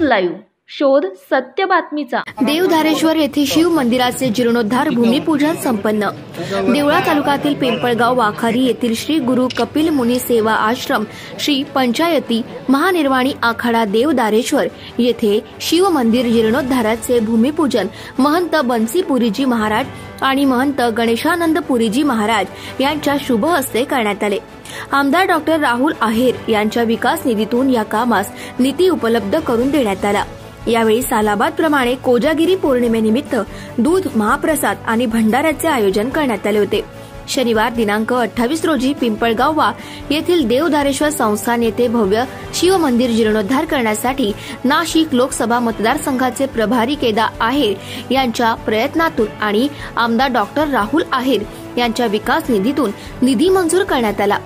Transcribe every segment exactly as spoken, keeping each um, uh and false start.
Live, शोध सत्य बातमीचा। देवधारेश्वर येथे शिव मंदिराचे जीर्णोद्धार भूमिपूजन संपन्न। देवळा तालुक्यातील पिंपळगाव वाखारी येथील श्री गुरु कपिल मुनी सेवा आश्रम श्री पंचायती महानिर्वाणी आखाडा देवधारेश्वर येथे शिव मंदिर जीर्णोद्धाराचे भूमिपूजन महंत बन्सीपुरीजी महाराज आणि महंत गणेशानंद पुरीजी महाराज यांच्या शुभ हस्ते करण्यात आले। आमदार डॉक्टर राहुल आहेर यांच्या विकास निधीतून या कामास निधी उपलब्ध करून देण्यात आला। यावेळी सालाबाद प्रमाणे कोजागिरी पौर्णिमेनिमित्त दूध महाप्रसाद आणि भंडाऱ्याचे आयोजन करण्यात आले होते। शनिवार दिनांक अठ्ठावीस रोजी पिंपळगाव वा येथील देवधारेश्वर संस्थान येथे भव्य शिव मंदिर जीर्णोद्धार करण्यासाठी नाशिक लोकसभा मतदारसंघाचे प्रभारी केदार आहेर यांच्या प्रयत्नातून आणि आमदार डॉक्टर राहुल आहेर यांच्या विकास निधीतून निधी मंजूर करण्यात आला।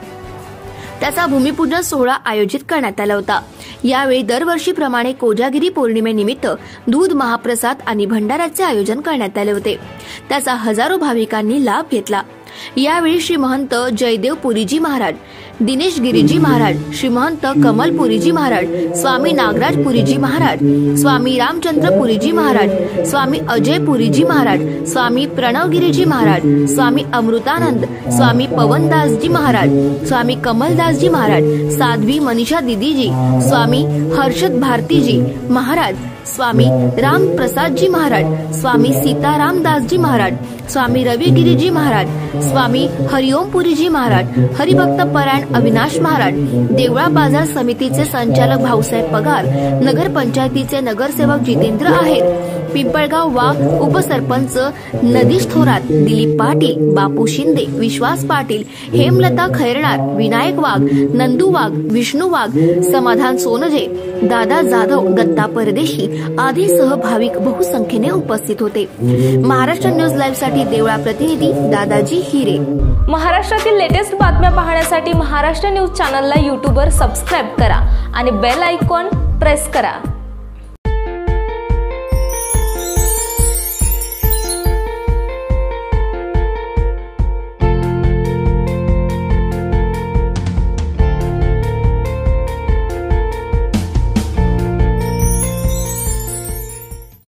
त्याचा भूमिपूजन सोहळा आयोजित करण्यात आला होता। यावेळी दरवर्षीप्रमाणे कोजागिरी पौर्णिमेनिमित्त दूध महाप्रसाद आणि भंडाऱ्याचे आयोजन करण्यात आले होते। त्याचा हजारो भाविकांनी लाभ घेतला। यावेळी श्री महंत जयदेव पुरीजी महाराज, दिनेश गिरीजी महाराज, श्री महंत कमल पुरीजी महाराज, स्वामी नागराज पुरीजी महाराज, स्वामी रामचंद्र पुरीजी महाराज, स्वामी अजय पुरीजी महाराज, स्वामी प्रणवगिरीजी महाराज, स्वामी अमृतानंद, स्वामी पवनदासजी महाराज, स्वामी कमलदासजी महाराज, साध्वी मनीषा दीदीजी, स्वामी हर्षद भारतीजी महाराज, स्वामी राम प्रसादजी महाराज, स्वामी सीतारामदासजी महाराज, स्वामी रविगिरीजी महाराज, स्वामी हरिओमपुरीजी महाराज, हरिभक्त परायण अविनाश महाराज, देवळा बाजार समितीचे संचालक भाऊसाहेब पगार, नगर पंचायतीचे नगरसेवक जितेंद्र आहेर, पिंपळगाव वा उपसरपंच नदीश थोरात, दिलीप पाटील, बापू शिंदे, विश्वास पाटील, हेमलता खैरनार, विनायक वाघ, नंदू वाघ, विष्णू वाघ, समाधान सोनजे, दादा जाधव, दत्ता परदेशी आदी सह भाविक बहुसंख्येने उपस्थित होते। महाराष्ट्र न्यूज लाईव्ह साठी देवळा प्रतिनिधी दादाजी हिरे। महाराष्ट्रातील लेटेस्ट बातम्या पाहण्यासाठी महाराष्ट्र न्यूज चॅनलला यूट्यूबवर सबस्क्राइब करा आणि बेल आयकॉन प्रेस करा।